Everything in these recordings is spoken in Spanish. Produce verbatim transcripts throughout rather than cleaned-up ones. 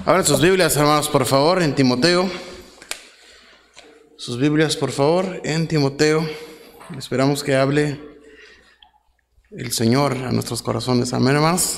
Abran sus Biblias, hermanos, por favor, en Timoteo. Sus Biblias, por favor, en Timoteo. Esperamos que hable el Señor a nuestros corazones. Amén, hermanos.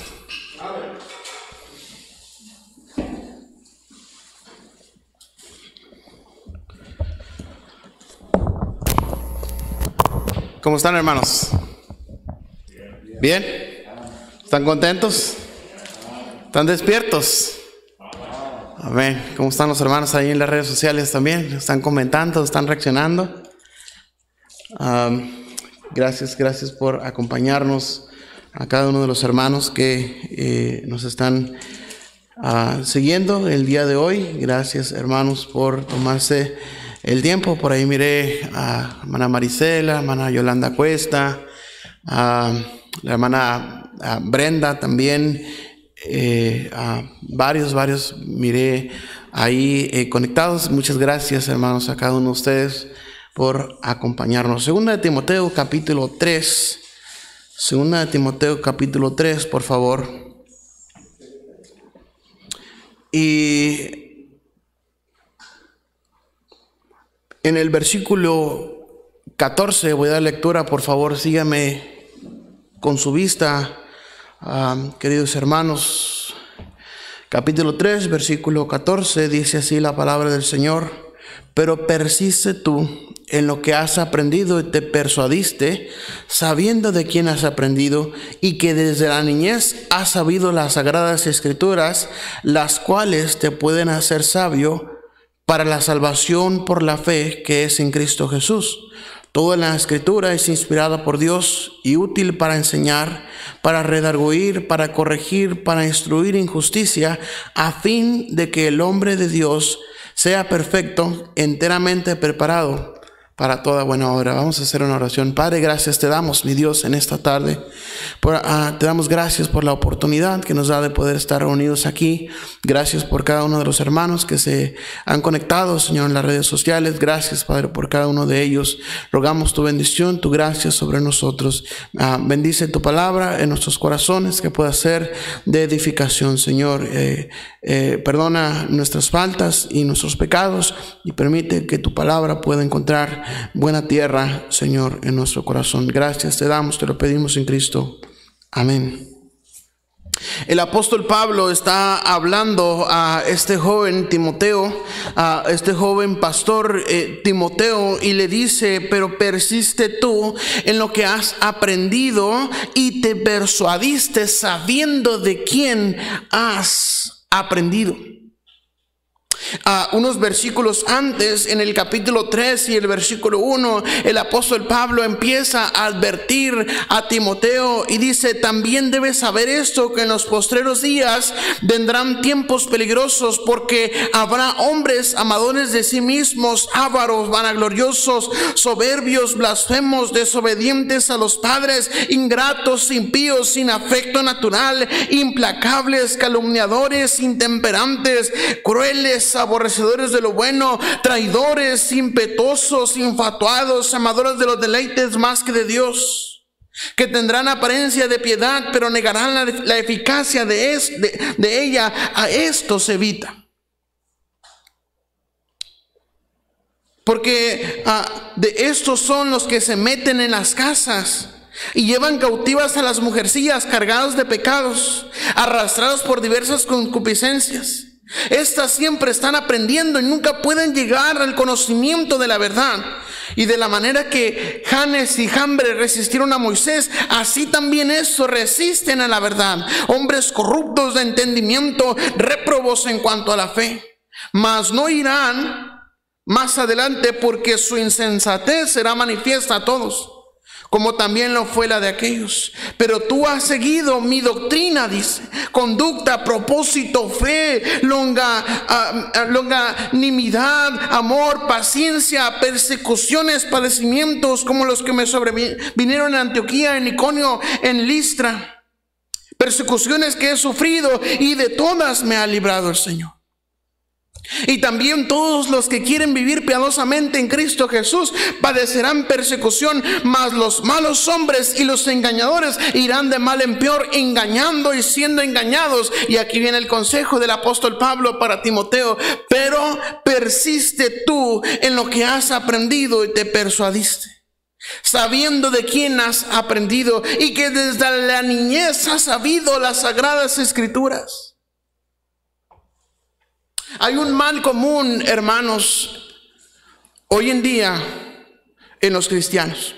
¿Cómo están, hermanos? ¿Bien? ¿Están contentos? ¿Están despiertos? Amén. ¿Cómo están los hermanos ahí en las redes sociales también? ¿Están comentando? ¿Están reaccionando? Um, gracias, gracias por acompañarnos a cada uno de los hermanos que eh, nos están uh, siguiendo el día de hoy. Gracias, hermanos, por tomarse el tiempo. Por ahí miré a hermana Marisela, hermana Yolanda Cuesta, a la hermana a Brenda también. Eh, a varios, varios miré ahí eh, conectados. Muchas gracias, hermanos, a cada uno de ustedes por acompañarnos. Segunda de Timoteo, capítulo tres. Segunda de Timoteo, capítulo tres, por favor. Y en el versículo catorce voy a dar lectura. Por favor, sígame con su vista. Um, queridos hermanos, capítulo tres, versículo catorce, dice así la palabra del Señor: pero persiste tú en lo que has aprendido y te persuadiste, sabiendo de quién has aprendido, y que desde la niñez has sabido las sagradas escrituras, las cuales te pueden hacer sabio para la salvación por la fe que es en Cristo Jesús. Toda la escritura es inspirada por Dios y útil para enseñar, para redarguir, para corregir, para instruir en justicia, a fin de que el hombre de Dios sea perfecto, enteramente preparado para toda buena obra. Vamos a hacer una oración. Padre, gracias te damos, mi Dios, en esta tarde. Por, uh, te damos gracias por la oportunidad que nos da de poder estar reunidos aquí. Gracias por cada uno de los hermanos que se han conectado, Señor, en las redes sociales. Gracias, Padre, por cada uno de ellos. Rogamos tu bendición, tu gracia sobre nosotros. Uh, bendice tu palabra en nuestros corazones, que pueda ser de edificación, Señor. Eh, eh, perdona nuestras faltas y nuestros pecados y permite que tu palabra pueda encontrar buena tierra, Señor, en nuestro corazón. Gracias te damos, te lo pedimos en Cristo. Amén. El apóstol Pablo está hablando a este joven Timoteo, a este joven pastor eh, Timoteo, y le dice: pero persiste tú en lo que has aprendido y te persuadiste, sabiendo de quién has aprendido. Uh, unos versículos antes, en el capítulo tres y el versículo uno, el apóstol Pablo empieza a advertir a Timoteo y dice: también debes saber esto, que en los postreros días vendrán tiempos peligrosos, porque habrá hombres amadores de sí mismos, ávaros, vanagloriosos, soberbios, blasfemos, desobedientes a los padres, ingratos, impíos, sin afecto natural, implacables, calumniadores, intemperantes, crueles, aborrecedores de lo bueno, traidores, impetuosos, infatuados, amadores de los deleites más que de Dios, que tendrán apariencia de piedad, pero negarán la, la eficacia de, es, de, de ella. A estos evita, porque uh, de estos son los que se meten en las casas y llevan cautivas a las mujercillas, cargados de pecados, arrastrados por diversas concupiscencias. Estas siempre están aprendiendo y nunca pueden llegar al conocimiento de la verdad. Y de la manera que Janes y Jambres resistieron a Moisés, así también estos resisten a la verdad. Hombres corruptos de entendimiento, réprobos en cuanto a la fe. Mas no irán más adelante, porque su insensatez será manifiesta a todos, como también lo fue la de aquellos. Pero tú has seguido mi doctrina, dice, conducta, propósito, fe, longa, uh, longanimidad, amor, paciencia, persecuciones, padecimientos, como los que me sobrevinieron en Antioquía, en Iconio, en Listra. Persecuciones que he sufrido, y de todas me ha librado el Señor. Y también todos los que quieren vivir piadosamente en Cristo Jesús padecerán persecución, mas los malos hombres y los engañadores irán de mal en peor, engañando y siendo engañados. Y aquí viene el consejo del apóstol Pablo para Timoteo: pero persiste tú en lo que has aprendido y te persuadiste, sabiendo de quién has aprendido y que desde la niñez has sabido las sagradas escrituras. Hay un mal común, hermanos, hoy en día en los cristianos.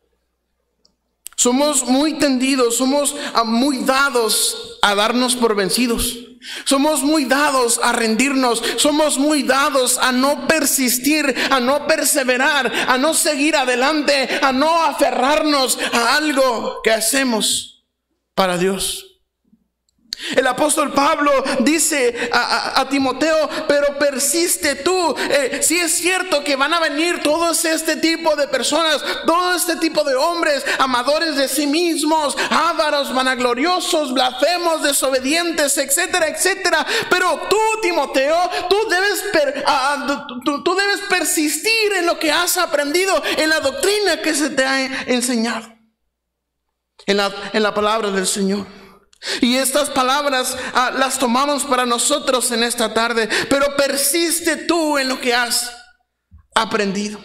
Somos muy tendidos, somos muy dados a darnos por vencidos. Somos muy dados a rendirnos, somos muy dados a no persistir, a no perseverar, a no seguir adelante, a no aferrarnos a algo que hacemos para Dios. El apóstol Pablo dice a, a, a Timoteo: pero persiste tú. Eh, si es cierto que van a venir todos este tipo de personas, todo este tipo de hombres, amadores de sí mismos, ávaros, vanagloriosos, blasfemos, desobedientes, etcétera, etcétera. Pero tú, Timoteo, tú debes, per, uh, tú, tú debes persistir en lo que has aprendido, en la doctrina que se te ha enseñado, en la, en la palabra del Señor. Y estas palabras ah, las tomamos para nosotros en esta tarde. Pero persiste tú en lo que has aprendido.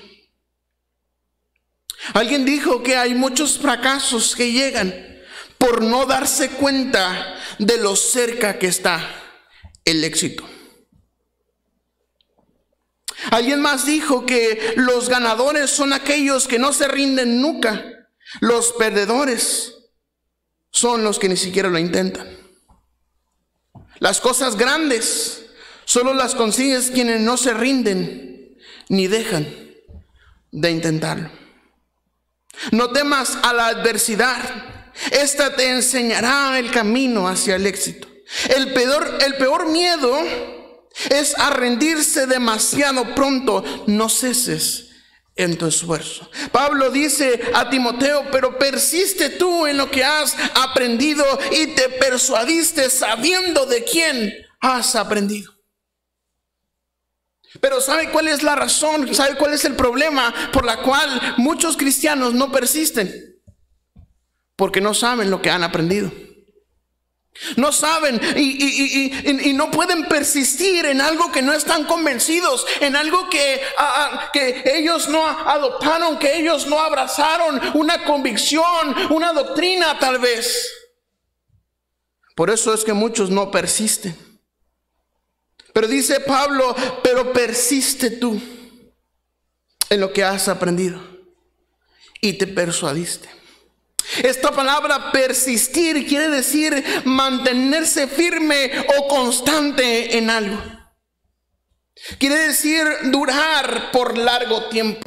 Alguien dijo que hay muchos fracasos que llegan por no darse cuenta de lo cerca que está el éxito. Alguien más dijo que los ganadores son aquellos que no se rinden nunca. Los perdedores son los que ni siquiera lo intentan. Las cosas grandes solo las consigues quienes no se rinden ni dejan de intentarlo. No temas a la adversidad. Esta te enseñará el camino hacia el éxito. El peor, el peor miedo es a rendirse demasiado pronto. No ceses en tu esfuerzo. Pablo dice a Timoteo: pero persiste tú en lo que has aprendido y te persuadiste, sabiendo de quién has aprendido. Pero ¿sabe cuál es la razón? ¿Sabe cuál es el problema por la cual muchos cristianos no persisten? Porque no saben lo que han aprendido. No saben y, y, y, y, y no pueden persistir en algo que no están convencidos, en algo que, uh, que ellos no adoptaron, que ellos no abrazaron, una convicción, una doctrina tal vez. Por eso es que muchos no persisten. Pero dice Pablo: pero persiste tú en lo que has aprendido y te persuadiste. Esta palabra persistir quiere decir mantenerse firme o constante en algo. Quiere decir durar por largo tiempo.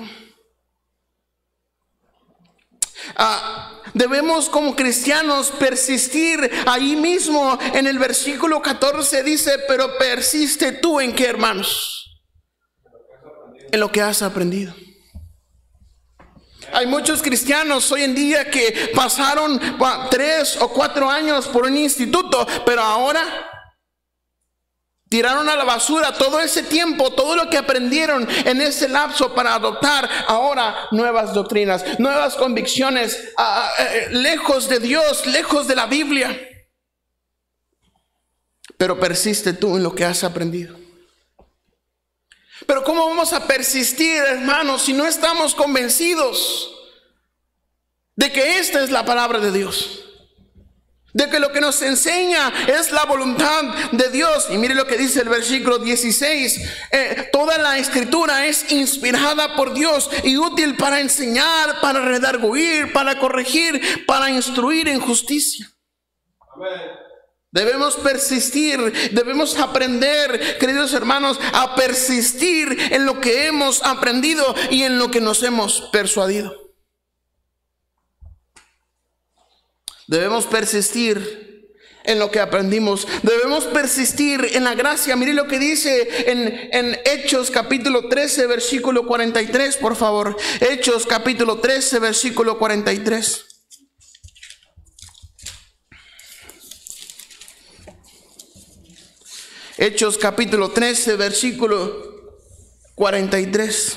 Ah, debemos como cristianos persistir. Ahí mismo en el versículo catorce dice: pero persiste tú en qué, hermanos? En lo que has aprendido. Hay muchos cristianos hoy en día que pasaron tres o cuatro años por un instituto, pero ahora tiraron a la basura todo ese tiempo, todo lo que aprendieron en ese lapso para adoptar ahora nuevas doctrinas, nuevas convicciones, uh, uh, lejos de Dios, lejos de la Biblia. Pero persiste tú en lo que has aprendido. Pero ¿cómo vamos a persistir, hermanos, si no estamos convencidos de que esta es la palabra de Dios? De que lo que nos enseña es la voluntad de Dios. Y mire lo que dice el versículo dieciséis. Eh, toda la escritura es inspirada por Dios y útil para enseñar, para redarguir, para corregir, para instruir en justicia. Amén. Debemos persistir, debemos aprender, queridos hermanos, a persistir en lo que hemos aprendido y en lo que nos hemos persuadido. Debemos persistir en lo que aprendimos. Debemos persistir en la gracia. Mire lo que dice en, en Hechos capítulo trece, versículo cuarenta y tres, por favor. Hechos capítulo trece, versículo cuarenta y tres. Hechos capítulo trece, versículo cuarenta y tres.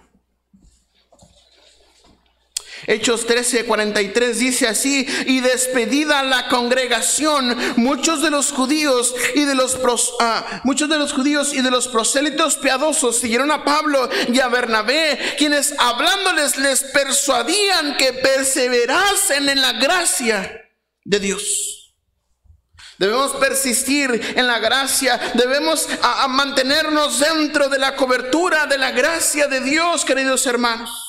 Hechos trece, cuarenta y tres dice así: y despedida la congregación, muchos de los judíos y de los pros, uh, muchos de los judíos y de los prosélitos piadosos siguieron a Pablo y a Bernabé, quienes hablándoles les persuadían que perseverasen en la gracia de Dios. Debemos persistir en la gracia, debemos a, a mantenernos dentro de la cobertura de la gracia de Dios, queridos hermanos.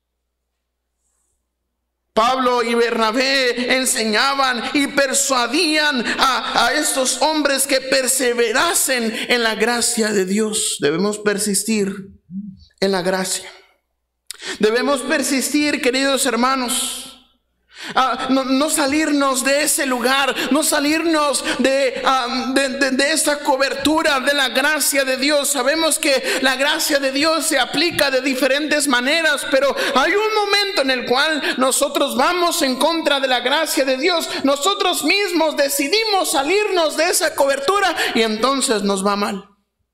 Pablo y Bernabé enseñaban y persuadían a, a estos hombres que perseverasen en la gracia de Dios. Debemos persistir en la gracia. Debemos persistir, queridos hermanos. Uh, no, no salirnos de ese lugar, no salirnos de, uh, de, de, de esta cobertura de la gracia de Dios. Sabemos que la gracia de Dios se aplica de diferentes maneras, pero hay un momento en el cual nosotros vamos en contra de la gracia de Dios. Nosotros mismos decidimos salirnos de esa cobertura y entonces nos va mal.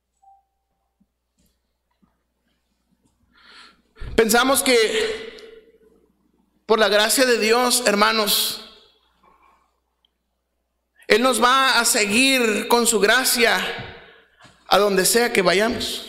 Pensamos que por la gracia de Dios, hermanos, Él nos va a seguir con su gracia a donde sea que vayamos.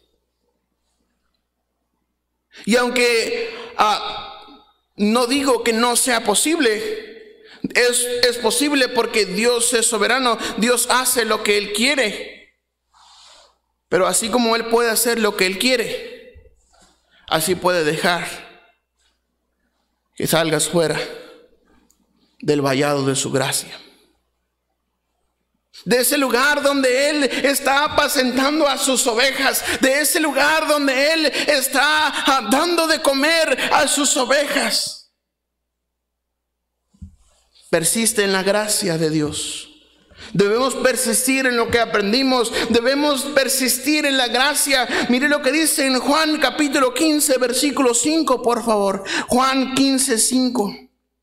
Y aunque uh, no digo que no sea posible, es, es posible porque Dios es soberano, Dios hace lo que Él quiere. Pero así como Él puede hacer lo que Él quiere, así puede dejar que salgas fuera del vallado de su gracia, de ese lugar donde Él está apacentando a sus ovejas, de ese lugar donde Él está dando de comer a sus ovejas. Persiste en la gracia de Dios. Debemos persistir en lo que aprendimos. Debemos persistir en la gracia. Mire lo que dice en Juan capítulo quince, versículo cinco, por favor. Juan quince, cinco.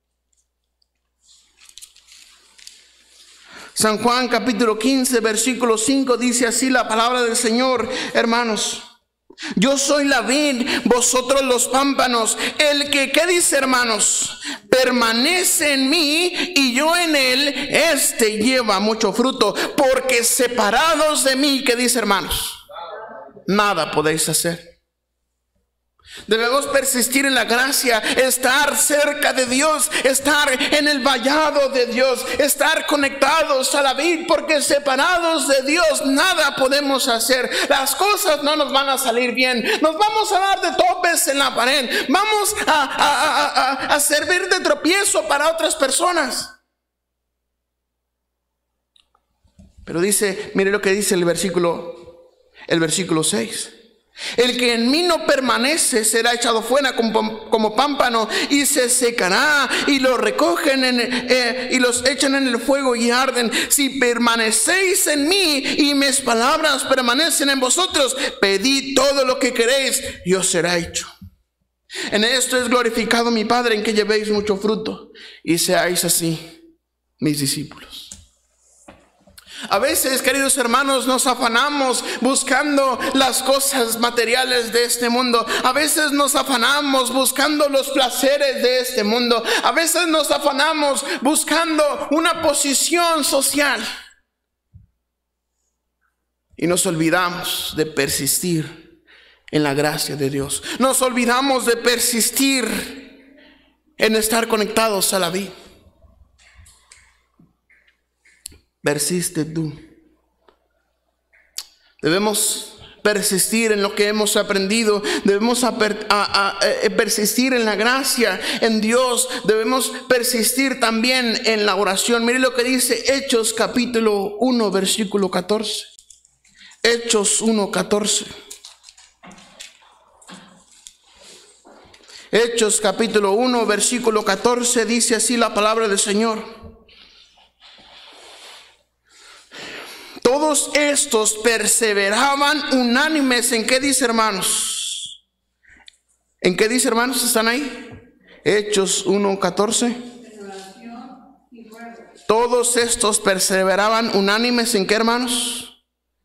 San Juan capítulo quince, versículo cinco dice así la palabra del Señor, hermanos. Yo soy la vid, vosotros los pámpanos. El que, ¿qué dice, hermanos? Permanece en mí y yo en él, este lleva mucho fruto, porque separados de mí, ¿qué dice, hermanos? Nada podéis hacer. Debemos persistir en la gracia, estar cerca de Dios, estar en el vallado de Dios, estar conectados a la vid, porque separados de Dios nada podemos hacer. Las cosas no nos van a salir bien, nos vamos a dar de topes en la pared, vamos a, a, a, a, a servir de tropiezo para otras personas. Pero dice, mire lo que dice el versículo, el versículo seis. El que en mí no permanece será echado fuera como, como pámpano y se secará, y lo recogen en, eh, y los echan en el fuego y arden. Si permanecéis en mí y mis palabras permanecen en vosotros, pedid todo lo que queréis y os será hecho. En esto es glorificado mi Padre, en que llevéis mucho fruto y seáis así mis discípulos. A veces, queridos hermanos, nos afanamos buscando las cosas materiales de este mundo. A veces nos afanamos buscando los placeres de este mundo. A veces nos afanamos buscando una posición social. Y nos olvidamos de persistir en la gracia de Dios. Nos olvidamos de persistir en estar conectados a la vida. Persiste tú. Debemos persistir en lo que hemos aprendido. Debemos a, a, a, a persistir en la gracia en Dios. Debemos persistir también en la oración. Mire lo que dice Hechos capítulo uno, versículo catorce. Hechos uno, catorce. Hechos capítulo uno, versículo catorce, dice así la palabra del Señor. Todos estos perseveraban unánimes. ¿En qué dice, hermanos? ¿En qué dice, hermanos? ¿Están ahí? Hechos uno, catorce. Todos estos perseveraban unánimes. ¿En qué, hermanos?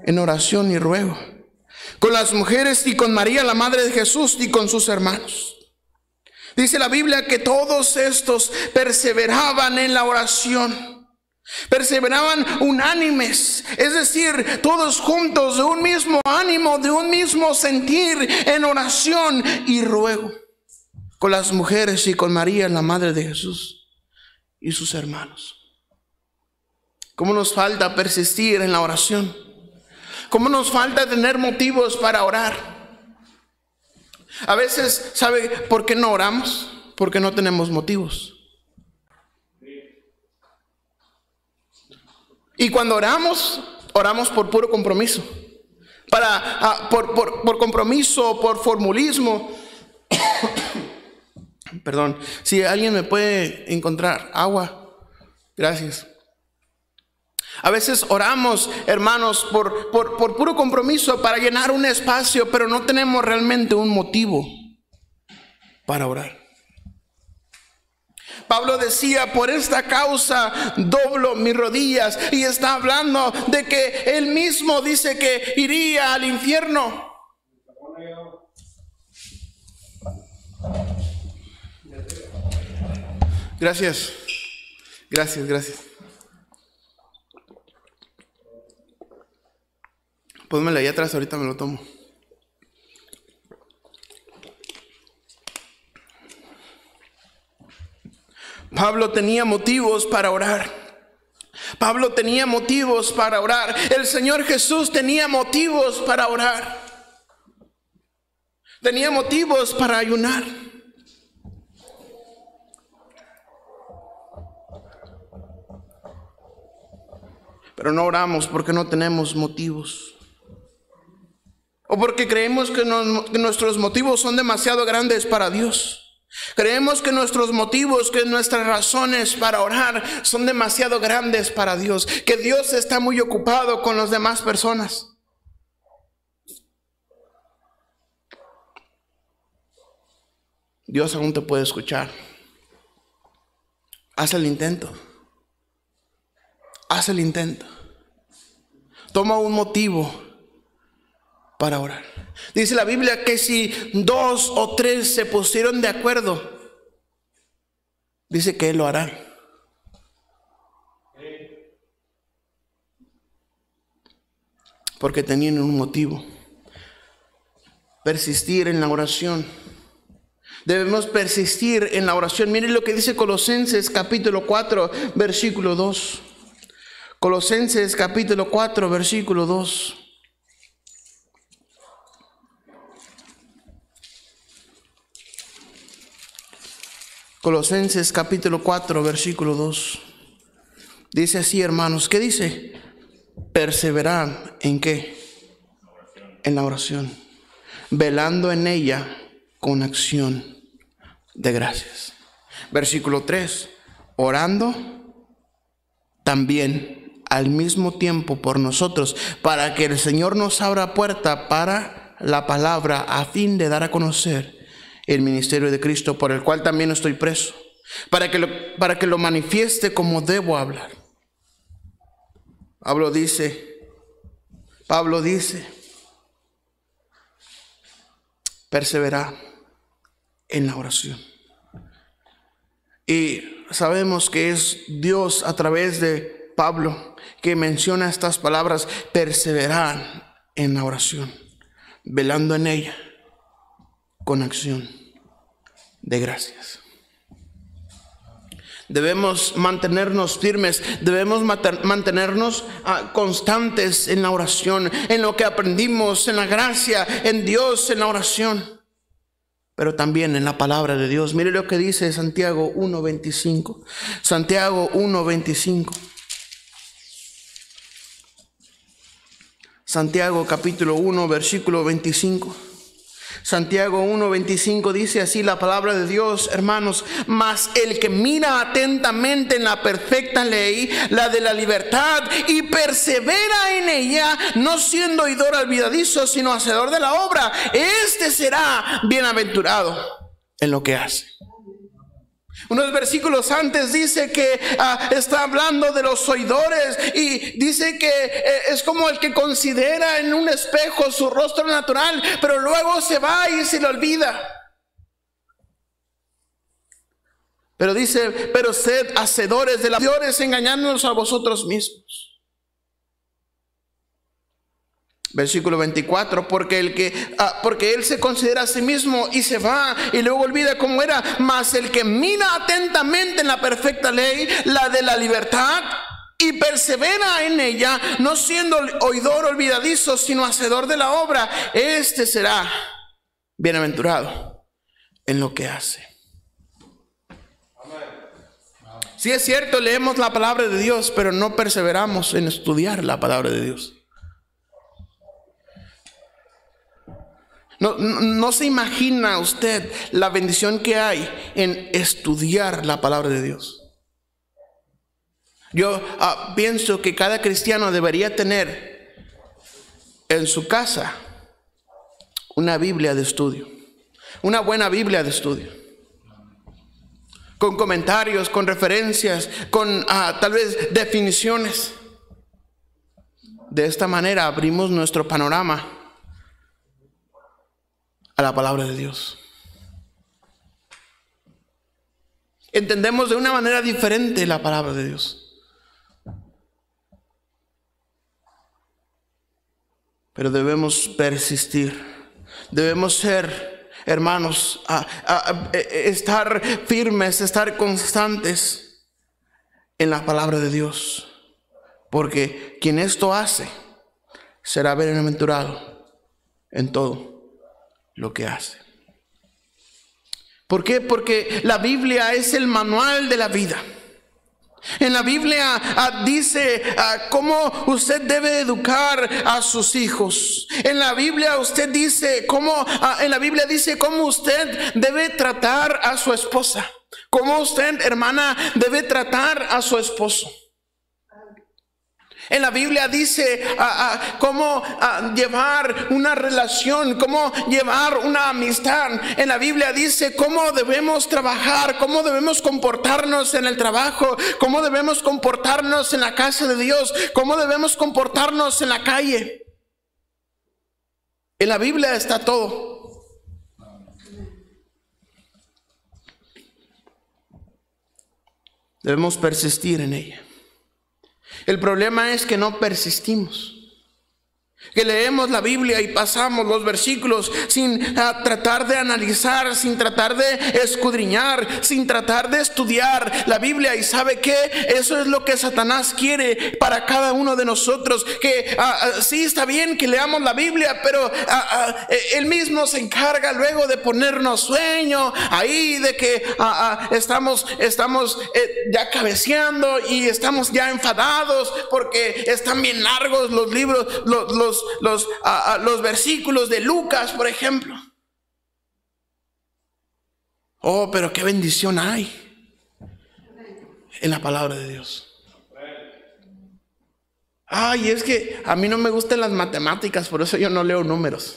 en oración y ruego, con las mujeres y con María, la madre de Jesús, y con sus hermanos. Dice la Biblia que todos estos perseveraban en la oración, perseveraban unánimes, es decir, todos juntos, de un mismo ánimo, de un mismo sentir, en oración y ruego, con las mujeres y con María, la madre de Jesús, y sus hermanos. ¿Cómo nos falta persistir en la oración? ¿Cómo nos falta tener motivos para orar? A veces, ¿sabe por qué no oramos? Porque no tenemos motivos. Y cuando oramos, oramos por puro compromiso. Para, uh, por, por, por compromiso, por formulismo. Perdón, si alguien me puede encontrar agua, gracias. A veces oramos, hermanos, por, por, por puro compromiso, para llenar un espacio, pero no tenemos realmente un motivo para orar. Pablo decía, por esta causa doblo mis rodillas, y está hablando de que él mismo dice que iría al infierno. Gracias, gracias, gracias. Pónmela ahí atrás, ahorita me lo tomo. Pablo tenía motivos para orar. Pablo tenía motivos para orar. El Señor Jesús tenía motivos para orar. Tenía motivos para ayunar. Pero no oramos porque no tenemos motivos. O porque creemos que, no, que nuestros motivos son demasiado grandes para Dios. Creemos que nuestros motivos, que nuestras razones para orar son demasiado grandes para Dios. Que Dios está muy ocupado con las demás personas. Dios aún te puede escuchar. Haz el intento. Haz el intento. Toma un motivo para orar. Dice la Biblia que si dos o tres se pusieron de acuerdo, dice que Él lo hará. Porque tenían un motivo. Persistir en la oración. Debemos persistir en la oración. Miren lo que dice Colosenses capítulo cuatro, versículo dos. Colosenses capítulo cuatro, versículo dos. Colosenses capítulo cuatro, versículo dos. Dice así, hermanos, ¿qué dice? Perseverar ¿en qué? En la oración, velando en ella con acción de gracias. Versículo tres. Orando también al mismo tiempo por nosotros, para que el Señor nos abra puerta para la palabra, a fin de dar a conocer el ministerio de Cristo, por el cual también estoy preso, para que lo, para que lo manifieste como debo hablar. Pablo dice, Pablo dice, perseverar en la oración. Y sabemos que es Dios a través de Pablo que menciona estas palabras: perseverar en la oración, velando en ella con acción de gracias. Debemos mantenernos firmes, debemos mantenernos uh, constantes en la oración, en lo que aprendimos, en la gracia, en Dios, en la oración, pero también en la palabra de Dios. Mire lo que dice Santiago uno veinticinco. Santiago uno veinticinco. Santiago capítulo uno, versículo veinticinco. Santiago uno veinticinco dice así la palabra de Dios, hermanos: mas el que mira atentamente en la perfecta ley, la de la libertad, y persevera en ella, no siendo oidor olvidadizo, sino hacedor de la obra, este será bienaventurado en lo que hace. Unos versículos antes dice que uh, está hablando de los oidores y dice que eh, es como el que considera en un espejo su rostro natural, pero luego se va y se le olvida. Pero dice, pero sed hacedores de la oidores, engañándonos a vosotros mismos. Versículo veinticuatro, porque el que ah, porque él se considera a sí mismo y se va y luego olvida cómo era, mas el que mira atentamente en la perfecta ley, la de la libertad, y persevera en ella, no siendo oidor olvidadizo, sino hacedor de la obra, este será bienaventurado en lo que hace. Sí, es cierto, leemos la palabra de Dios, pero no perseveramos en estudiar la palabra de Dios. No, no, no se imagina usted la bendición que hay en estudiar la palabra de Dios. Yo uh, pienso que cada cristiano debería tener en su casa una Biblia de estudio, una buena Biblia de estudio, con comentarios, con referencias, con uh, tal vez definiciones. De esta manera abrimos nuestro panorama a la palabra de Dios. Entendemos de una manera diferente la palabra de Dios. Pero debemos persistir. Debemos ser, hermanos, a, a, a estar firmes, estar constantes en la palabra de Dios. Porque quien esto hace será bienaventurado en todo lo que hace. ¿Por qué? Porque la Biblia es el manual de la vida. En la Biblia uh, dice uh, cómo usted debe educar a sus hijos. En la Biblia usted dice cómo, uh, en la Biblia dice cómo usted debe tratar a su esposa, cómo usted, hermana, debe tratar a su esposo. En la Biblia dice uh, uh, cómo uh, llevar una relación, cómo llevar una amistad. En la Biblia dice cómo debemos trabajar, cómo debemos comportarnos en el trabajo, cómo debemos comportarnos en la casa de Dios, cómo debemos comportarnos en la calle. En la Biblia está todo. Debemos persistir en ella. El problema es que no persistimos, que leemos la Biblia y pasamos los versículos sin uh, tratar de analizar, sin tratar de escudriñar, sin tratar de estudiar la Biblia. Y ¿sabe qué? Eso es lo que Satanás quiere para cada uno de nosotros. Que uh, uh, sí está bien que leamos la Biblia, pero uh, uh, él mismo se encarga luego de ponernos sueño ahí, de que uh, uh, estamos, estamos eh, ya cabeceando y estamos ya enfadados porque están bien largos los libros, los, los Los, uh, uh, los versículos de Lucas, por ejemplo. Oh, pero qué bendición hay en la palabra de Dios. Ay, es que a mí no me gustan las matemáticas, por eso yo no leo números.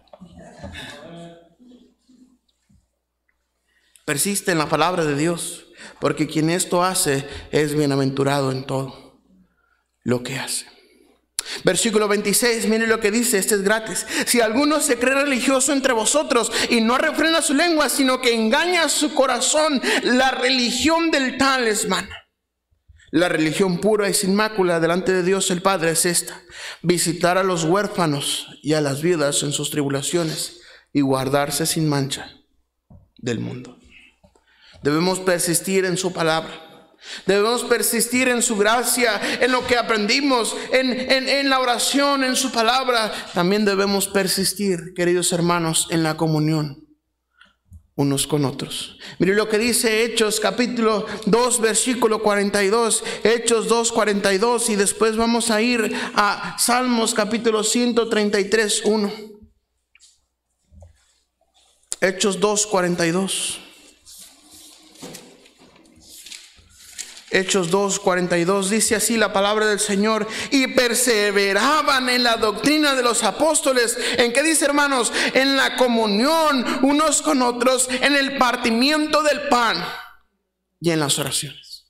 Persiste en la palabra de Dios, porque quien esto hace es bienaventurado en todo lo que hace. Versículo veintiséis, mire lo que dice, este es gratis. Si alguno se cree religioso entre vosotros y no refrena su lengua, sino que engaña su corazón, la religión del tal es vana. La religión pura y sin mácula delante de Dios el Padre es esta: visitar a los huérfanos y a las viudas en sus tribulaciones y guardarse sin mancha del mundo. Debemos persistir en su palabra. Debemos persistir en su gracia, en lo que aprendimos, en, en, en la oración, en su palabra. También debemos persistir, queridos hermanos, en la comunión unos con otros. Mire lo que dice Hechos capítulo dos versículo cuarenta y dos. Hechos dos cuarenta y dos, y después vamos a ir a Salmos capítulo ciento treinta y tres uno. Hechos dos cuarenta y dos. Hechos dos cuarenta y dos dice así la palabra del Señor: y perseveraban en la doctrina de los apóstoles. ¿En qué dice, hermanos? En la comunión unos con otros, en el partimiento del pan y en las oraciones.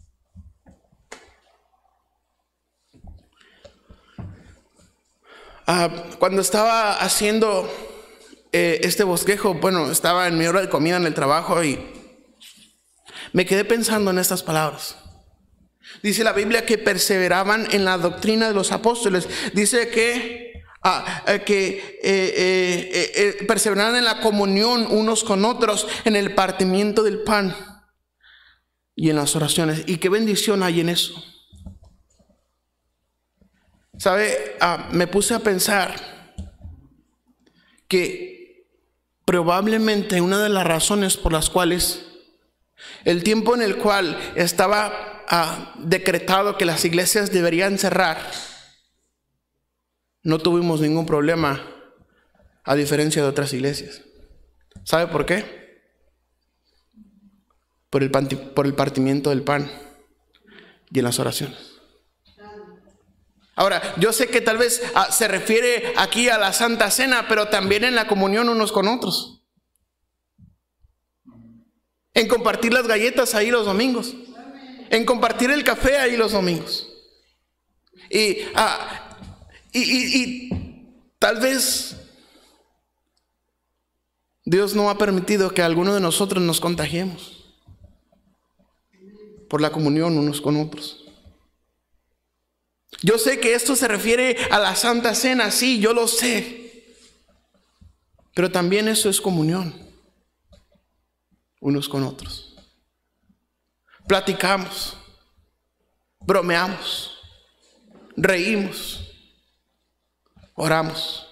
Ah, cuando estaba haciendo eh, este bosquejo, bueno, estaba en mi hora de comida en el trabajo y me quedé pensando en estas palabras. Dice la Biblia que perseveraban en la doctrina de los apóstoles. Dice que, ah, eh, que eh, eh, eh, perseveraban en la comunión unos con otros, en el partimiento del pan y en las oraciones. Y qué bendición hay en eso. ¿Sabe? Ah, me puse a pensar que probablemente una de las razones por las cuales el tiempo en el cual estaba ah, decretado que las iglesias deberían cerrar, no tuvimos ningún problema, a diferencia de otras iglesias. ¿Sabe por qué? Por el, por el partimiento del pan y en las oraciones. Ahora, yo sé que tal vez ah, se refiere aquí a la Santa Cena, pero también en la comunión unos con otros. En compartir las galletas ahí los domingos. En compartir el café ahí los domingos. Y, ah, y, y, y tal vez Dios no ha permitido que alguno de nosotros nos contagiemos por la comunión unos con otros. Yo sé que esto se refiere a la Santa Cena, sí, yo lo sé. Pero también eso es comunión unos con otros. Platicamos, bromeamos, reímos, oramos.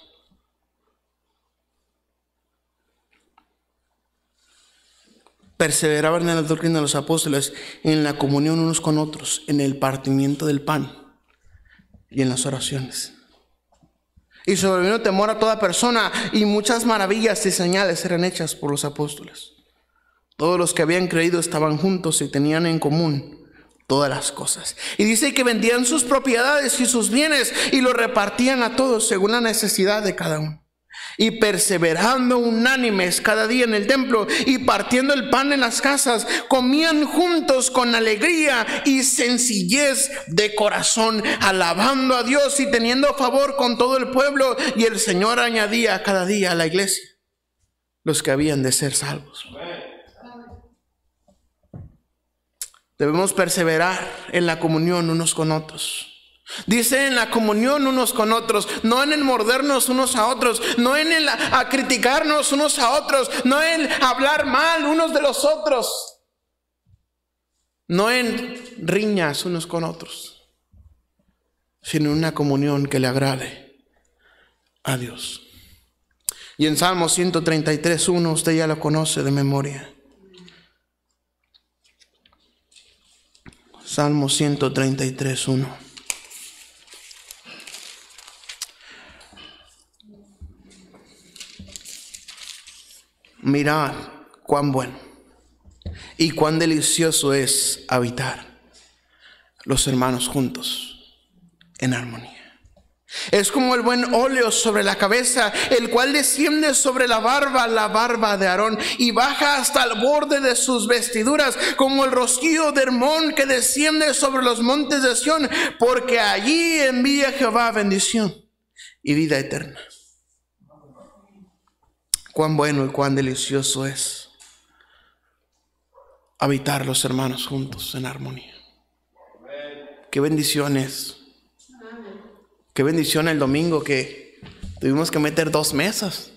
Perseveraban en la doctrina de los apóstoles, en la comunión unos con otros, en el partimiento del pan y en las oraciones. Y sobrevino temor a toda persona, y muchas maravillas y señales eran hechas por los apóstoles. Todos los que habían creído estaban juntos y tenían en común todas las cosas. Y dice que vendían sus propiedades y sus bienes y los repartían a todos según la necesidad de cada uno. Y perseverando unánimes cada día en el templo y partiendo el pan en las casas, comían juntos con alegría y sencillez de corazón, alabando a Dios y teniendo favor con todo el pueblo. Y el Señor añadía cada día a la iglesia los que habían de ser salvos. Debemos perseverar en la comunión unos con otros. Dice en la comunión unos con otros, no en el mordernos unos a otros, no en el a, a criticarnos unos a otros, no en hablar mal unos de los otros, no en riñas unos con otros, sino en una comunión que le agrade a Dios. Y en Salmo ciento treinta y tres, uno, usted ya lo conoce de memoria. Salmo ciento treinta y tres, uno. Mirad cuán bueno y cuán delicioso es habitar los hermanos juntos en armonía. Es como el buen óleo sobre la cabeza, el cual desciende sobre la barba, la barba de Aarón, y baja hasta el borde de sus vestiduras, como el rocío de Hermón que desciende sobre los montes de Sión, porque allí envía Jehová bendición y vida eterna. Cuán bueno y cuán delicioso es habitar los hermanos juntos en armonía. Qué bendición es. Qué bendición el domingo que tuvimos que meter dos mesas.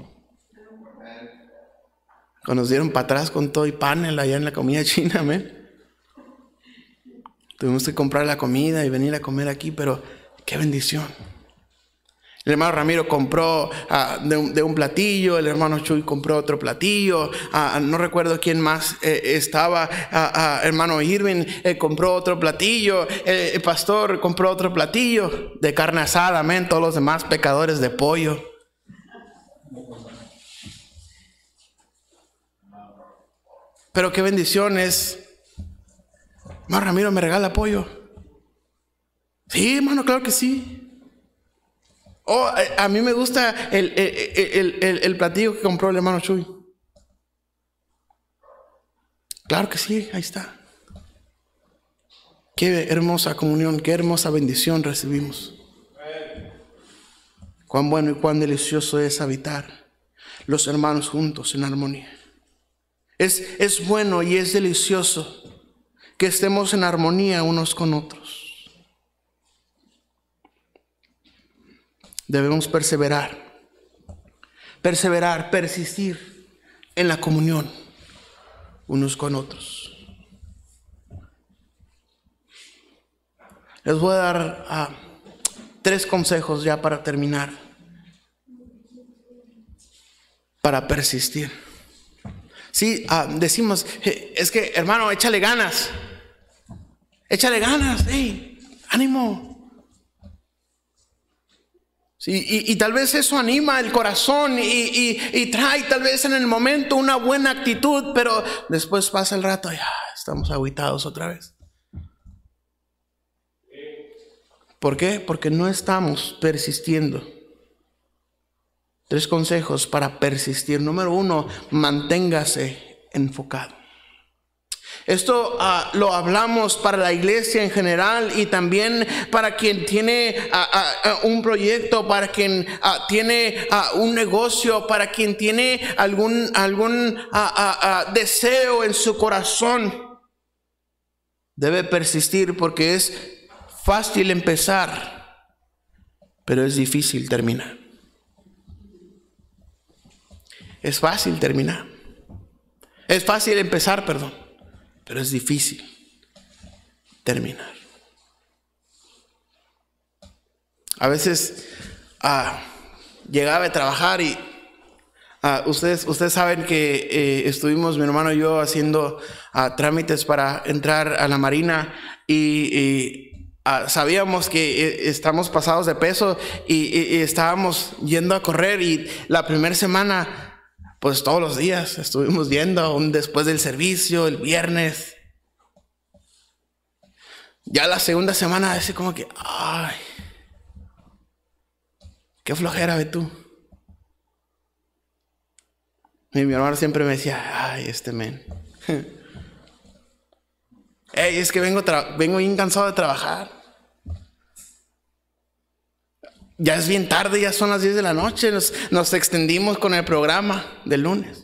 Cuando nos dieron para atrás con todo y panel allá en la comida china, amén. Tuvimos que comprar la comida y venir a comer aquí, pero qué bendición. El hermano Ramiro compró uh, de, un, de un platillo, el hermano Chuy compró otro platillo, uh, no recuerdo quién más eh, estaba, uh, uh, hermano Irving eh, compró otro platillo, eh, el pastor compró otro platillo de carne asada, amén, todos los demás pecadores de pollo. Pero qué bendición es, hermano Ramiro me regala pollo. Sí, hermano, claro que sí. Oh, a mí me gusta el, el, el, el, el platillo que compró el hermano Chuy. Claro que sí, ahí está. Qué hermosa comunión, qué hermosa bendición recibimos. Cuán bueno y cuán delicioso es habitar los hermanos juntos en armonía. Es, es bueno y es delicioso que estemos en armonía unos con otros. Debemos perseverar, perseverar, persistir en la comunión unos con otros. Les voy a dar uh, tres consejos ya para terminar, para persistir. Sí, uh, decimos, es que hermano, échale ganas, échale ganas, hey, ánimo. Sí, y, y tal vez eso anima el corazón y, y, y trae tal vez en el momento una buena actitud, pero después pasa el rato y ah, estamos agüitados otra vez. ¿Por qué? Porque no estamos persistiendo. Tres consejos para persistir. Número uno, manténgase enfocado. Esto uh, lo hablamos para la iglesia en general y también para quien tiene uh, uh, uh, un proyecto, para quien uh, tiene uh, un negocio, para quien tiene algún, algún uh, uh, uh, deseo en su corazón. Debe persistir porque es fácil empezar, pero es difícil terminar. Es fácil terminar. Es fácil empezar, perdón, pero es difícil terminar. A veces uh, llegaba a trabajar y uh, ustedes, ustedes saben que eh, estuvimos mi hermano y yo haciendo uh, trámites para entrar a la Marina y, y Uh, sabíamos que eh, estamos pasados de peso y, y, y estábamos yendo a correr y la primera semana, pues todos los días estuvimos yendo, un después del servicio, el viernes. Ya la segunda semana, así como que, ay, qué flojera ve tú. Y mi hermano siempre me decía, ay, este men. Hey, es que vengo, vengo bien cansado de trabajar. Ya es bien tarde, ya son las diez de la noche. Nos, nos extendimos con el programa del lunes.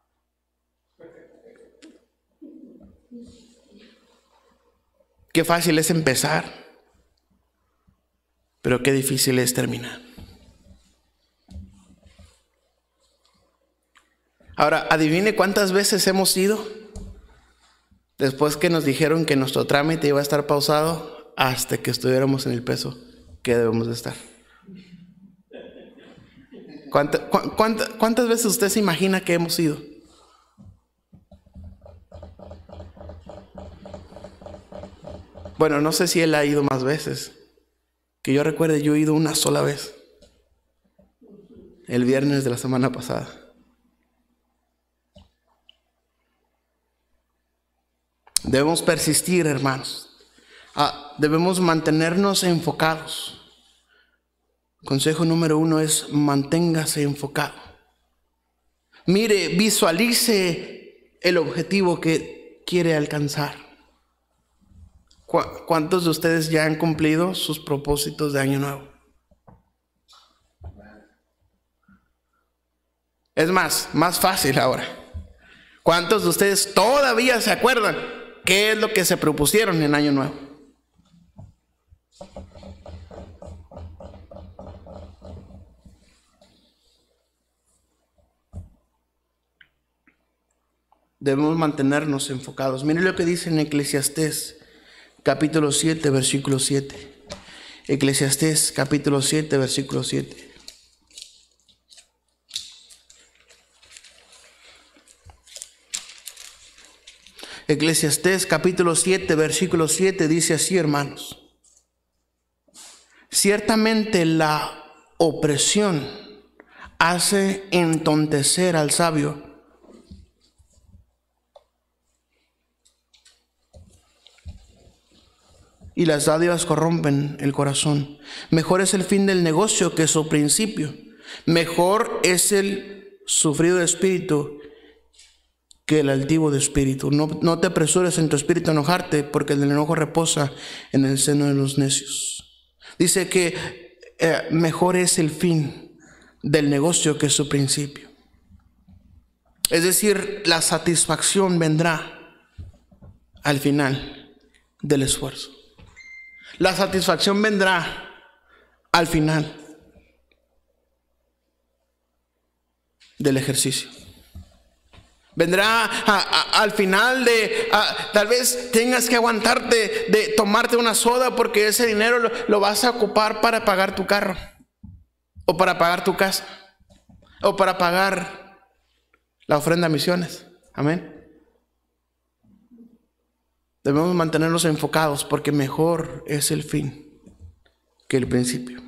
Qué fácil es empezar, pero qué difícil es terminar. Ahora, adivine cuántas veces hemos ido después que nos dijeron que nuestro trámite iba a estar pausado hasta que estuviéramos en el peso que debemos de estar. ¿Cuánta, cu cuánta, ¿Cuántas veces usted se imagina que hemos ido? Bueno, no sé si él ha ido más veces. Que yo recuerde, yo he ido una sola vez. El viernes de la semana pasada. Debemos persistir, hermanos. Ah, debemos mantenernos enfocados. Consejo número uno es manténgase enfocado. Mire, visualice el objetivo que quiere alcanzar. ¿Cu ¿Cuántos de ustedes ya han cumplido sus propósitos de año nuevo? Es más, más fácil ahora. ¿Cuántos de ustedes todavía se acuerdan qué es lo que se propusieron en año nuevo? Debemos mantenernos enfocados. Miren lo que dice en Eclesiastés, capítulo siete, versículo siete. Eclesiastés, capítulo siete, versículo siete. Eclesiastés, capítulo siete, versículo siete, dice así, hermanos. Ciertamente la opresión hace entontecer al sabio, y las dádivas corrompen el corazón. Mejor es el fin del negocio que su principio. Mejor es el sufrido de espíritu que el altivo de espíritu. No, no te apresures en tu espíritu a enojarte, porque el enojo reposa en el seno de los necios. Dice que eh, mejor es el fin del negocio que su principio. Es decir, la satisfacción vendrá al final del esfuerzo. La satisfacción vendrá al final del ejercicio. Vendrá a, a, al final de, a, tal vez tengas que aguantarte de tomarte una soda porque ese dinero lo, lo vas a ocupar para pagar tu carro, o para pagar tu casa, o para pagar la ofrenda a misiones. Amén. Debemos mantenernos enfocados porque mejor es el fin que el principio.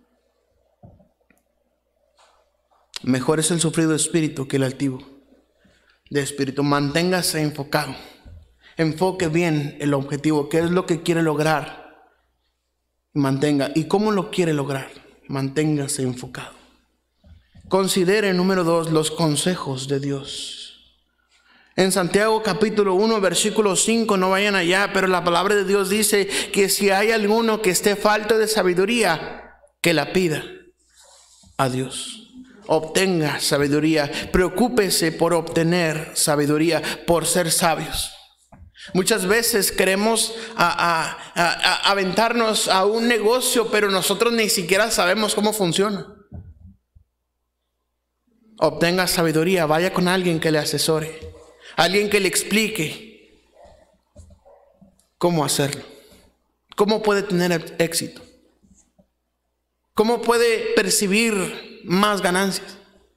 Mejor es el sufrido de espíritu que el altivo de espíritu. Manténgase enfocado. Enfoque bien el objetivo. ¿Qué es lo que quiere lograr? Mantenga. ¿Y cómo lo quiere lograr? Manténgase enfocado. Considere, número dos, los consejos de Dios. En Santiago capítulo uno, versículo cinco, no vayan allá, pero la palabra de Dios dice que si hay alguno que esté falto de sabiduría, que la pida a Dios. Obtenga sabiduría. Preocúpese por obtener sabiduría, por ser sabios. Muchas veces queremos a, a, a, a aventarnos a un negocio, pero nosotros ni siquiera sabemos cómo funciona. Obtenga sabiduría. Vaya con alguien que le asesore, alguien que le explique cómo hacerlo, cómo puede tener éxito, cómo puede percibir más ganancias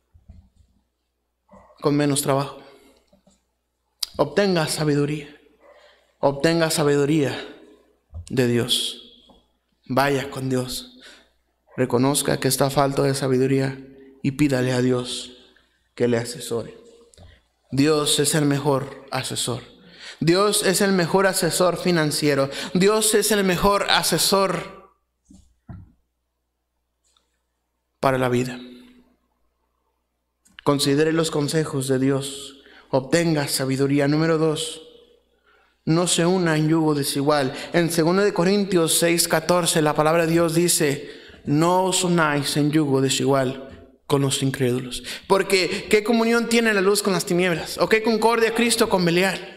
con menos trabajo. Obtenga sabiduría. Obtenga sabiduría de Dios. Vaya con Dios. Reconozca que está falto de sabiduría y pídale a Dios que le asesore. Dios es el mejor asesor. Dios es el mejor asesor financiero. Dios es el mejor asesor para la vida. Considere los consejos de Dios. Obtenga sabiduría. Número dos, no se una en yugo desigual. En segunda de Corintios seis catorce, la palabra de Dios dice: no os unáis en yugo desigual con los incrédulos. Porque ¿qué comunión tiene la luz con las tinieblas? ¿O qué concordia Cristo con Belial?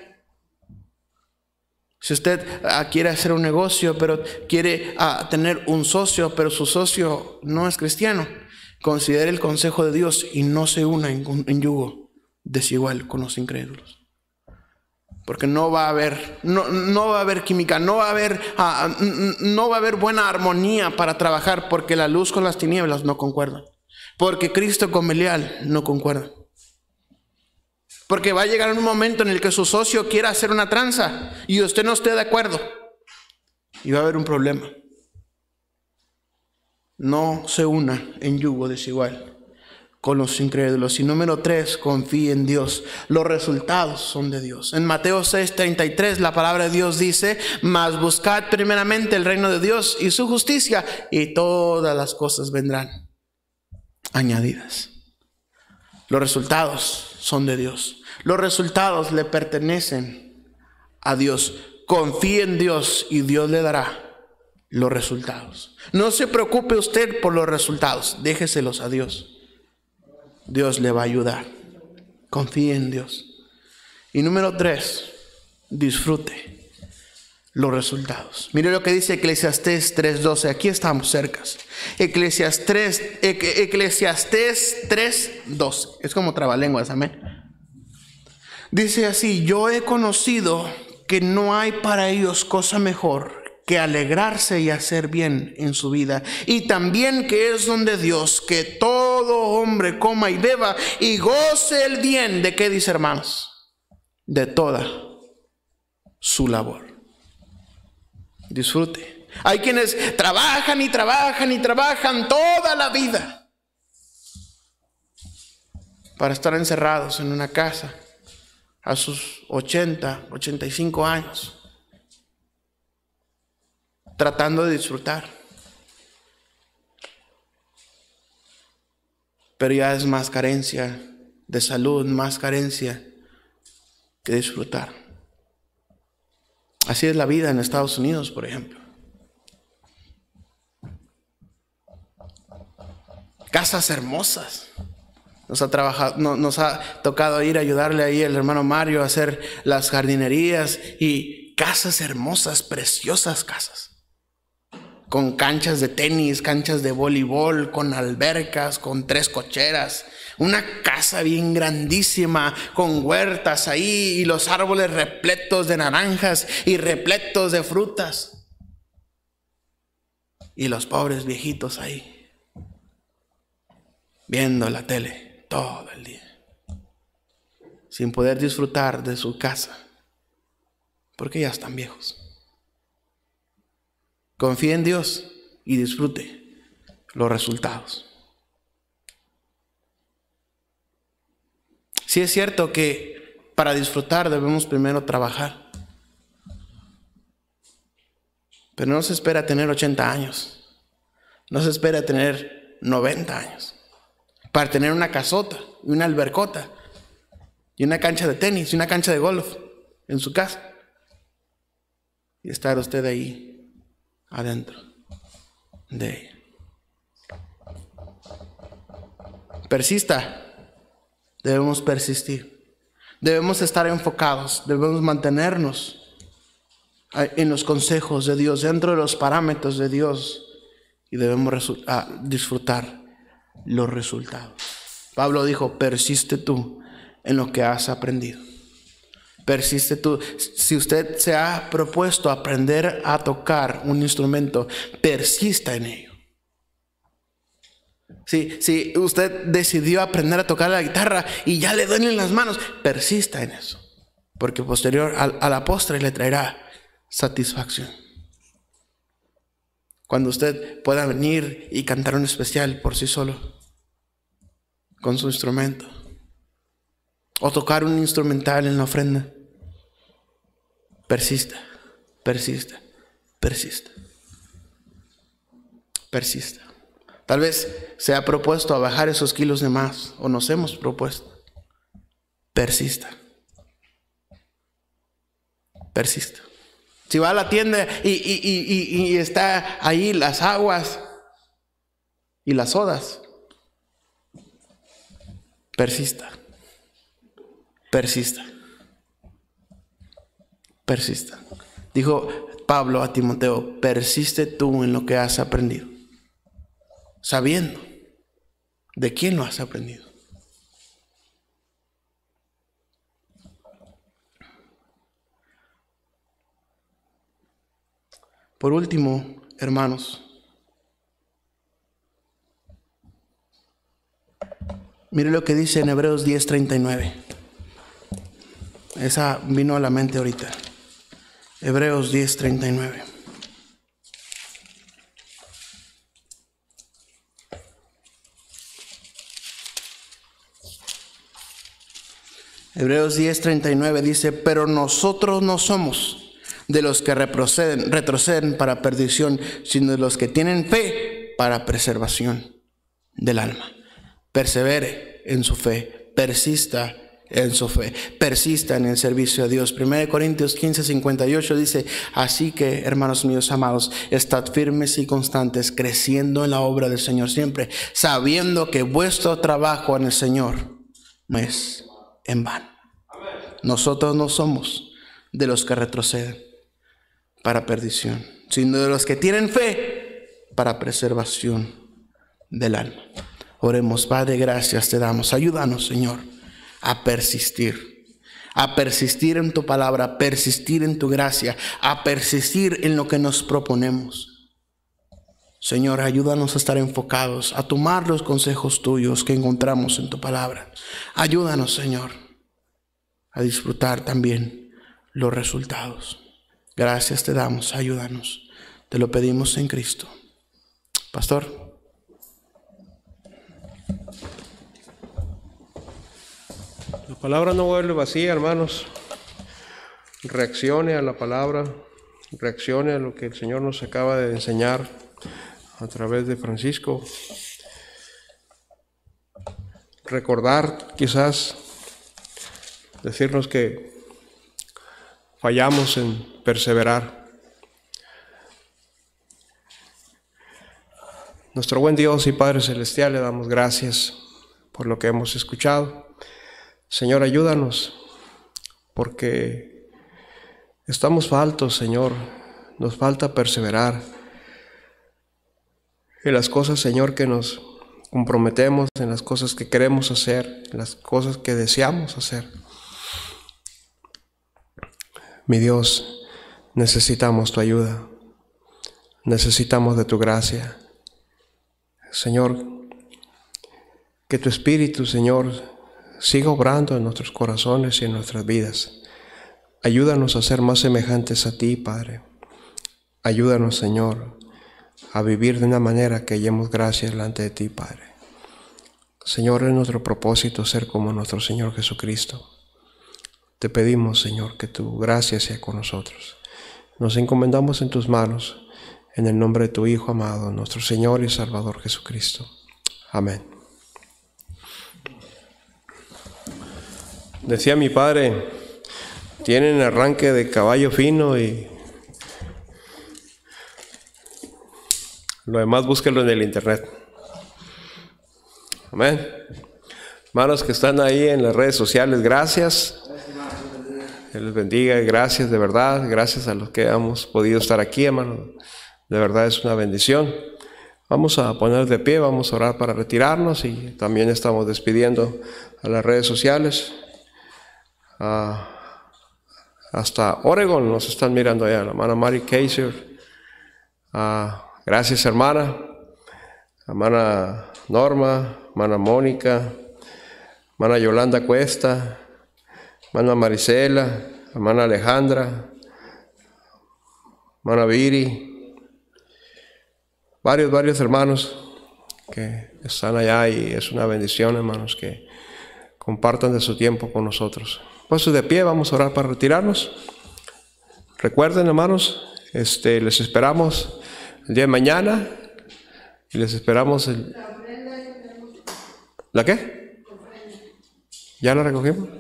Si usted uh, quiere hacer un negocio, pero quiere uh, tener un socio, pero su socio no es cristiano, considere el consejo de Dios y no se una en, en yugo desigual con los incrédulos. Porque no va a haber, no, no va a haber química, no va a haber, uh, no va a haber buena armonía para trabajar, porque la luz con las tinieblas no concuerdan. Porque Cristo con Belial no concuerdan. Porque va a llegar un momento en el que su socio quiera hacer una tranza y usted no esté de acuerdo. Y va a haber un problema. No se una en yugo desigual con los incrédulos. Y número tres, confíe en Dios. Los resultados son de Dios. En Mateo seis treinta y tres la palabra de Dios dice: mas buscad primeramente el reino de Dios y su justicia, y todas las cosas vendrán añadidas. Los resultados son de Dios. Los resultados le pertenecen a Dios. Confíe en Dios y Dios le dará los resultados. No se preocupe usted por los resultados, déjeselos a Dios. Dios le va a ayudar. Confíe en Dios. Y número tres, disfrute los resultados. Mire lo que dice Eclesiastés tres doce. Aquí estamos cercas. Eclesiastés, Eclesiastés tres doce. Es como trabalenguas, amén. Dice así: yo he conocido que no hay para ellos cosa mejor que alegrarse y hacer bien en su vida, y también que es don de Dios que todo hombre coma y beba y goce el bien. ¿De qué dice, hermanos? De toda su labor. Disfrute. Hay quienes trabajan y trabajan y trabajan toda la vida para estar encerrados en una casa a sus ochenta, ochenta y cinco años, tratando de disfrutar. Pero ya es más carencia de salud, más carencia que disfrutar. Así es la vida en Estados Unidos, por ejemplo. Casas hermosas. Nos ha trabajado, no, nos ha tocado ir a ayudarle ahí al hermano Mario a hacer las jardinerías y casas hermosas, preciosas casas. Con canchas de tenis, canchas de voleibol, con albercas, con tres cocheras. Una casa bien grandísima, con huertas ahí y los árboles repletos de naranjas y repletos de frutas. Y los pobres viejitos ahí, viendo la tele todo el día, sin poder disfrutar de su casa, porque ya están viejos. Confíe en Dios y disfrute los resultados. Sí es cierto que para disfrutar debemos primero trabajar, pero no se espera tener ochenta años, no se espera tener noventa años para tener una casota y una albercota y una cancha de tenis y una cancha de golf en su casa y estar usted ahí adentro de ella. Persista. Debemos persistir. Debemos estar enfocados. Debemos mantenernos en los consejos de Dios, dentro de los parámetros de Dios, y debemos disfrutar los resultados. Pablo dijo: persiste tú en lo que has aprendido. Persiste tú. Si usted se ha propuesto aprender a tocar un instrumento, persista en ello. Si, si usted decidió aprender a tocar la guitarra y ya le duelen las manos, persista en eso, porque posterior a, a la postre le traerá satisfacción. Cuando usted pueda venir y cantar un especial por sí solo, con su instrumento, o tocar un instrumental en la ofrenda, persista, persista, persista, persista. Tal vez se ha propuesto a bajar esos kilos de más, o nos hemos propuesto. Persista. Persista. Si va a la tienda y, y, y, y está ahí las aguas y las sodas, persista. Persista. Persista. Dijo Pablo a Timoteo: persiste tú en lo que has aprendido, sabiendo de quién lo has aprendido. Por último, hermanos, mire lo que dice en Hebreos diez treinta y nueve. Esa vino a la mente ahorita. Hebreos diez treinta y nueve. Hebreos diez treinta y nueve dice: pero nosotros no somos de los que retroceden, retroceden para perdición, sino de los que tienen fe para preservación del alma. Persevere en su fe, persista en su fe, persista en el servicio a Dios. Primera de Corintios quince cincuenta y ocho dice: así que, hermanos míos amados, estad firmes y constantes, creciendo en la obra del Señor siempre, sabiendo que vuestro trabajo en el Señor no es en vano. Nosotros no somos de los que retroceden para perdición, sino de los que tienen fe para preservación del alma. Oremos. Padre, gracias te damos. Ayúdanos, Señor, a persistir, a persistir en tu palabra, a persistir en tu gracia, a persistir en lo que nos proponemos. Señor, ayúdanos a estar enfocados, a tomar los consejos tuyos que encontramos en tu palabra. Ayúdanos, Señor, a disfrutar también los resultados. Gracias te damos, ayúdanos. Te lo pedimos en Cristo. Pastor. La palabra no vuelve vacía, hermanos. Reaccione a la palabra, reaccione a lo que el Señor nos acaba de enseñar a través de Francisco. Recordar, quizás, decirnos que fallamos en perseverar. Nuestro buen Dios y Padre Celestial, le damos gracias por lo que hemos escuchado. Señor, ayúdanos, porque estamos faltos, Señor. Nos falta perseverar en las cosas, Señor, que nos comprometemos, en las cosas que queremos hacer, en las cosas que deseamos hacer. Mi Dios, necesitamos tu ayuda, necesitamos de tu gracia. Señor, que tu Espíritu, Señor, siga obrando en nuestros corazones y en nuestras vidas. Ayúdanos a ser más semejantes a ti, Padre. Ayúdanos, Señor, a vivir de una manera que hallemos gracia delante de ti, Padre. Señor, es nuestro propósito ser como nuestro Señor Jesucristo. Te pedimos, Señor, que tu gracia sea con nosotros. Nos encomendamos en tus manos, en el nombre de tu Hijo amado, nuestro Señor y Salvador Jesucristo. Amén. Decía mi padre, tienen arranque de caballo fino y lo demás búsquenlo en el internet. Amén. Hermanos que están ahí en las redes sociales, gracias. Que les bendiga, gracias de verdad, gracias a los que hemos podido estar aquí, hermano. De verdad es una bendición. Vamos a poner de pie, vamos a orar para retirarnos y también estamos despidiendo a las redes sociales. Uh, hasta Oregon nos están mirando allá, la hermana Mary Kaiser. Uh, gracias, hermana. Hermana Norma, hermana Mónica, hermana Yolanda Cuesta, hermana Marisela, hermana Alejandra, hermana Viri. Varios, varios hermanos que están allá y es una bendición, hermanos, que compartan de su tiempo con nosotros. Pues de pie, vamos a orar para retirarnos. Recuerden, hermanos, este, les esperamos el día de mañana y les esperamos el... ¿La qué? ¿Ya la recogimos?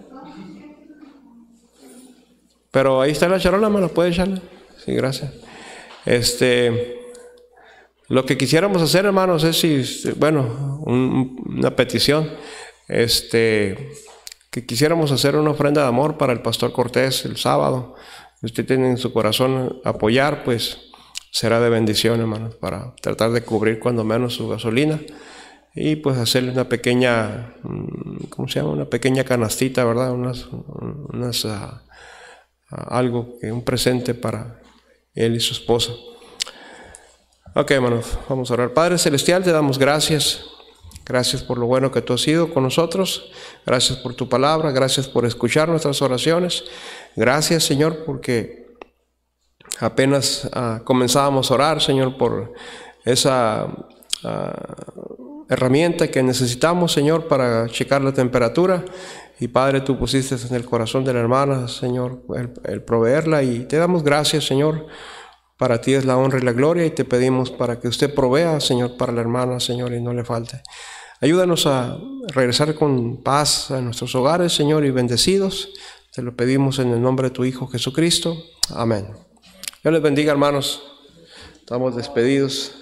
Pero ahí está la charola, hermano, ¿puede echarla? Sí, gracias. Este... Lo que quisiéramos hacer, hermanos, es, si, bueno, un, una petición, este, que quisiéramos hacer una ofrenda de amor para el pastor Cortés el sábado. Si usted tiene en su corazón apoyar, pues será de bendición, hermanos, para tratar de cubrir cuando menos su gasolina y pues hacerle una pequeña, ¿cómo se llama? Una pequeña canastita, ¿verdad? Unas, unas uh, uh, algo, un presente para él y su esposa. Ok, hermanos, vamos a orar. Padre Celestial, te damos gracias. Gracias por lo bueno que tú has sido con nosotros. Gracias por tu palabra. Gracias por escuchar nuestras oraciones. Gracias, Señor, porque apenas uh, comenzábamos a orar, Señor, por esa uh, herramienta que necesitamos, Señor, para checar la temperatura. Y Padre, tú pusiste en el corazón de la hermana, Señor, el, el proveerla. Y te damos gracias, Señor. Para ti es la honra y la gloria y te pedimos para que usted provea, Señor, para la hermana, Señor, y no le falte. Ayúdanos a regresar con paz a nuestros hogares, Señor, y bendecidos. Te lo pedimos en el nombre de tu Hijo Jesucristo. Amén. Dios les bendiga, hermanos. Estamos despedidos.